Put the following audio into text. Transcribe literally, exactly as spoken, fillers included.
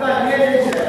さあ、にねん生です。